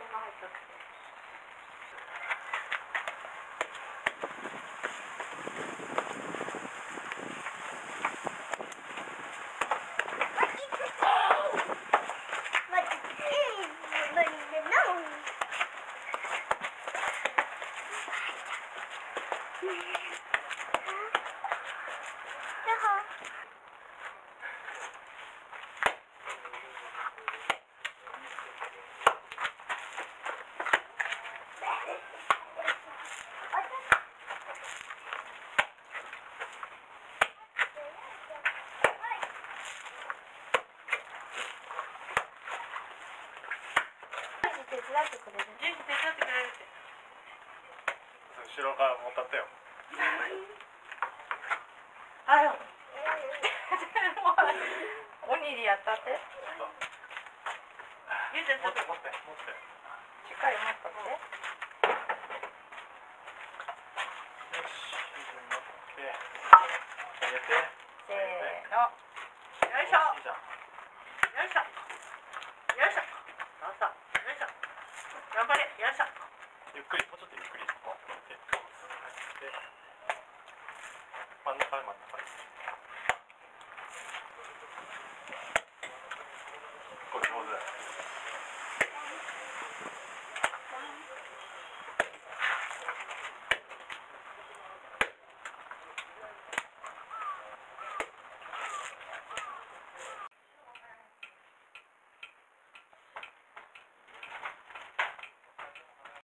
が入ったって。手伝ってくれる。手伝ってくれるって。 後ろからもたったよ。 あよ。おにぎりやったって。ゆうちゃんちょっと持って。 しっかり持っとって。 よし、持って。あげて。